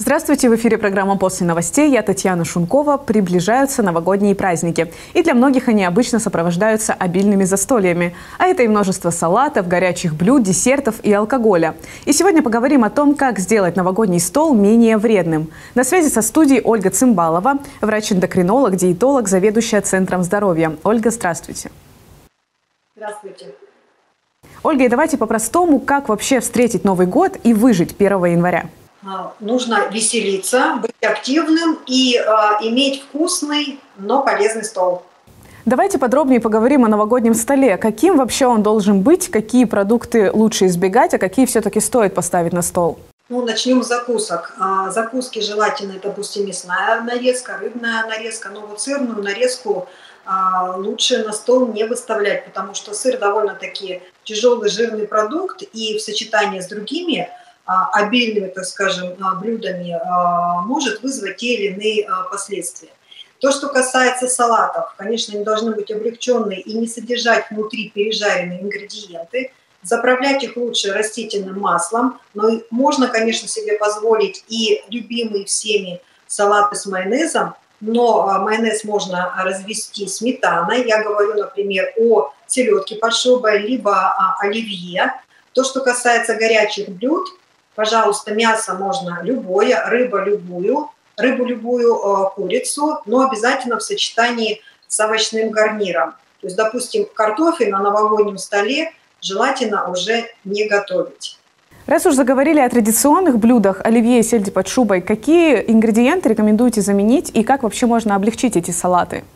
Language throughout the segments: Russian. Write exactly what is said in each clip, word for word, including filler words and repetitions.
Здравствуйте, в эфире программа «После новостей». Я Татьяна Шункова. Приближаются новогодние праздники. И для многих они обычно сопровождаются обильными застольями. А это и множество салатов, горячих блюд, десертов и алкоголя. И сегодня поговорим о том, как сделать новогодний стол менее вредным. На связи со студией Ольга Цымбалова, врач-эндокринолог, диетолог, заведующая Центром здоровья. Ольга, здравствуйте. Здравствуйте. Ольга, и давайте по-простому, как вообще встретить Новый год и выжить первого января? Нужно веселиться, быть активным и э, иметь вкусный, но полезный стол. Давайте подробнее поговорим о новогоднем столе. Каким вообще он должен быть, какие продукты лучше избегать, а какие все-таки стоит поставить на стол? Ну, начнем с закусок. А, закуски желательно, допустим, мясная нарезка, рыбная нарезка, но вот сырную нарезку а, лучше на стол не выставлять, потому что сыр довольно-таки тяжелый жирный продукт, и в сочетании с другими обильными, так скажем, блюдами может вызвать те или иные последствия. То, что касается салатов, конечно, они должны быть облегченные и не содержать внутри пережаренные ингредиенты. Заправлять их лучше растительным маслом, но можно, конечно, себе позволить и любимые всеми салаты с майонезом, но майонез можно развести сметаной. Я говорю, например, о селедке под шубой, либо оливье. То, что касается горячих блюд, пожалуйста, мясо можно любое, рыба любую, рыбу любую, э, курицу, но обязательно в сочетании с овощным гарниром. То есть, допустим, картофель на новогоднем столе желательно уже не готовить. Раз уж заговорили о традиционных блюдах оливье и сельди под шубой, какие ингредиенты рекомендуете заменить и как вообще можно облегчить эти салаты?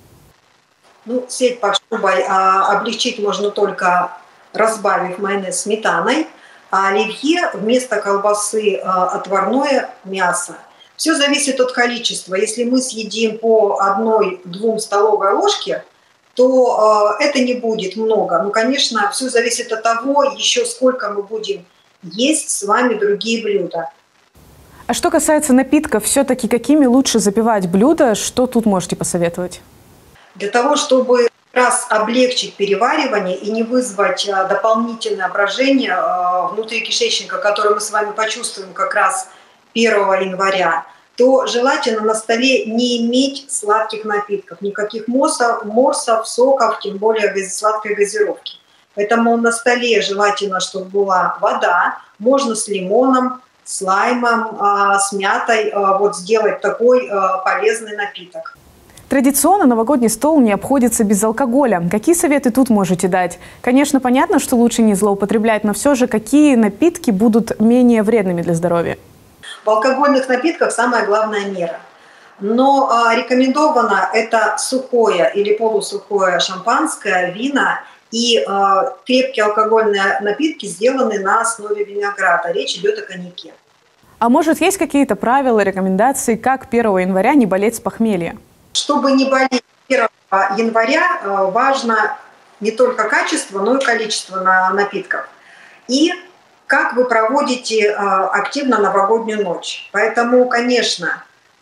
Ну, сельдь под шубой а, облегчить можно только разбавив майонез сметаной, а оливье вместо колбасы э, отварное мясо. Все зависит от количества. Если мы съедим по одной-двум столовой ложке, то э, это не будет много. Ну, конечно, все зависит от того, еще сколько мы будем есть с вами другие блюда. А что касается напитков, все-таки какими лучше запивать блюда? Что тут можете посоветовать? Для того, чтобы раз облегчить переваривание и не вызвать а, дополнительное брожение а, внутри кишечника, которое мы с вами почувствуем как раз первого января, то желательно на столе не иметь сладких напитков, никаких морсов, морсов соков, тем более сладкой газировки. Поэтому на столе желательно, чтобы была вода, можно с лимоном, с лаймом, а, с мятой а, вот сделать такой а, полезный напиток. Традиционно новогодний стол не обходится без алкоголя. Какие советы тут можете дать? Конечно, понятно, что лучше не злоупотреблять, но все же какие напитки будут менее вредными для здоровья? В алкогольных напитках самая главная мера. Но а, рекомендовано это сухое или полусухое шампанское, вина и а, крепкие алкогольные напитки, сделанные на основе винограда. Речь идет о коньяке. А может, есть какие-то правила, рекомендации, как первого января не болеть с похмелья? Чтобы не болеть первого января, важно не только качество, но и количество напитков. И как вы проводите активно новогоднюю ночь. Поэтому, конечно,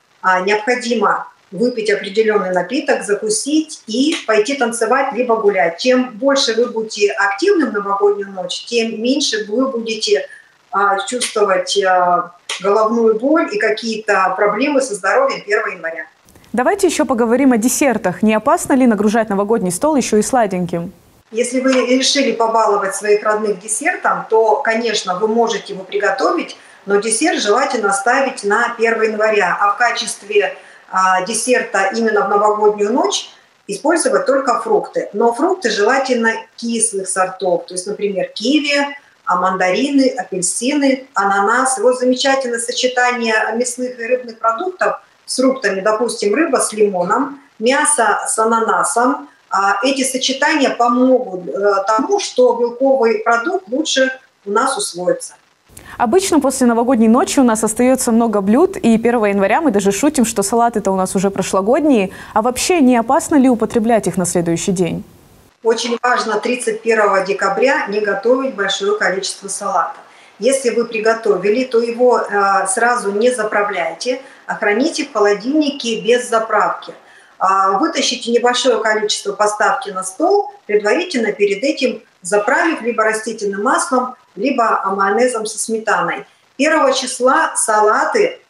необходимо выпить определенный напиток, закусить и пойти танцевать, либо гулять. Чем больше вы будете активны в новогоднюю ночь, тем меньше вы будете чувствовать головную боль и какие-то проблемы со здоровьем первого января. Давайте еще поговорим о десертах. Не опасно ли нагружать новогодний стол еще и сладеньким? Если вы решили побаловать своих родных десертом, то, конечно, вы можете его приготовить, но десерт желательно оставить на первого января. А в качестве а, десерта именно в новогоднюю ночь использовать только фрукты. Но фрукты желательно кислых сортов, то есть, например, киви, мандарины, апельсины, ананас. Вот замечательное сочетание мясных и рыбных продуктов с фруктами, допустим, рыба с лимоном, мясо с ананасом. Эти сочетания помогут тому, что белковый продукт лучше у нас усвоится. Обычно после новогодней ночи у нас остается много блюд, и первого января мы даже шутим, что салаты-то у нас уже прошлогодние. А вообще не опасно ли употреблять их на следующий день? Очень важно тридцать первого декабря не готовить большое количество салата. Если вы приготовили, то его э, сразу не заправляйте, а храните в холодильнике без заправки. Э, вытащите небольшое количество, поставьте на стол, предварительно перед этим заправив либо растительным маслом, либо майонезом со сметаной. первого числа салаты,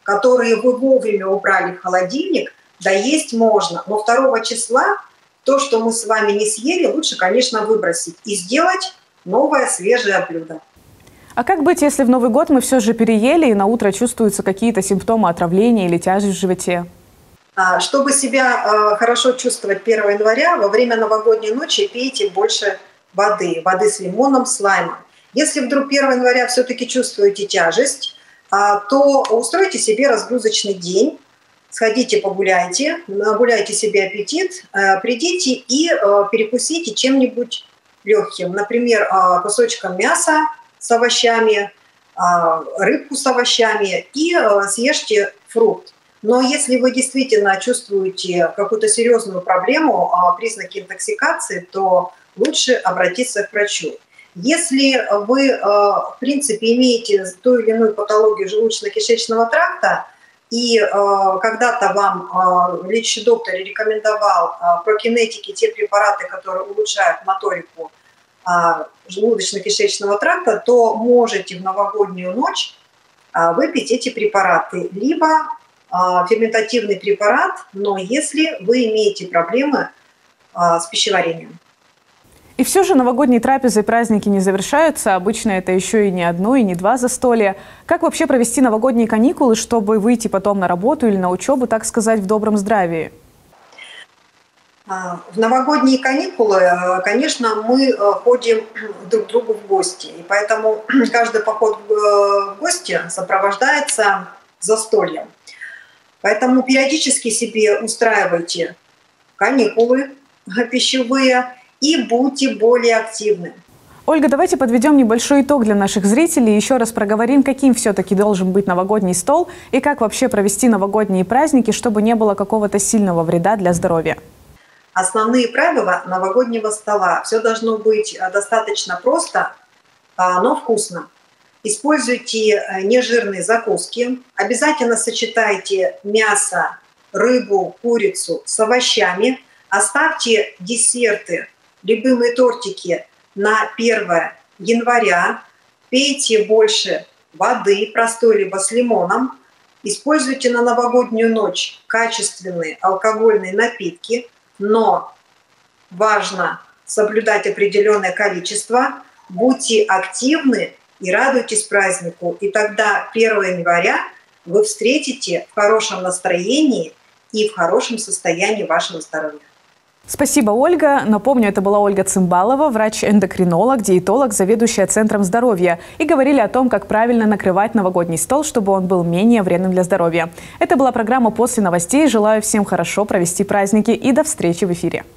которые вы вовремя убрали в холодильник, доесть можно. Но второго числа то, что мы с вами не съели, лучше, конечно, выбросить и сделать новое свежее блюдо. А как быть, если в Новый год мы все же переели и на утро чувствуются какие-то симптомы отравления или тяжесть в животе? Чтобы себя хорошо чувствовать первого января, во время новогодней ночи пейте больше воды, воды с лимоном, с лаймом. Если вдруг первого января все-таки чувствуете тяжесть, то устройте себе разгрузочный день, сходите погуляйте, нагуляйте себе аппетит, придите и перекусите чем-нибудь легким, например, кусочком мяса с овощами, рыбку с овощами и съешьте фрукт. Но если вы действительно чувствуете какую-то серьезную проблему, признаки интоксикации, то лучше обратиться к врачу. Если вы, в принципе, имеете ту или иную патологию желудочно-кишечного тракта, и когда-то вам лечащий доктор рекомендовал прокинетики, те препараты, которые улучшают моторику желудочно-кишечного тракта, то можете в новогоднюю ночь выпить эти препараты. Либо ферментативный препарат, но если вы имеете проблемы с пищеварением. И все же новогодние трапезы и праздники не завершаются. Обычно это еще и не одно, и не два застолья. Как вообще провести новогодние каникулы, чтобы выйти потом на работу или на учебу, так сказать, в добром здравии? В новогодние каникулы, конечно, мы ходим друг к другу в гости. И поэтому каждый поход в гости сопровождается застольем. Поэтому периодически себе устраивайте каникулы пищевые и будьте более активны. Ольга, давайте подведем небольшой итог для наших зрителей. Еще раз проговорим, каким все-таки должен быть новогодний стол и как вообще провести новогодние праздники, чтобы не было какого-то сильного вреда для здоровья. Основные правила новогоднего стола. Все должно быть достаточно просто, но вкусно. Используйте нежирные закуски. Обязательно сочетайте мясо, рыбу, курицу с овощами. Оставьте десерты, любимые тортики на первое января. Пейте больше воды, простой либо с лимоном. Используйте на новогоднюю ночь качественные алкогольные напитки. Но важно соблюдать определенное количество, будьте активны и радуйтесь празднику. И тогда первого января вы встретите в хорошем настроении и в хорошем состоянии вашего здоровья. Спасибо, Ольга. Напомню, это была Ольга Цымбалова, врач-эндокринолог, диетолог, заведующая Центром здоровья. И говорили о том, как правильно накрывать новогодний стол, чтобы он был менее вредным для здоровья. Это была программа «После новостей». Желаю всем хорошо провести праздники и до встречи в эфире.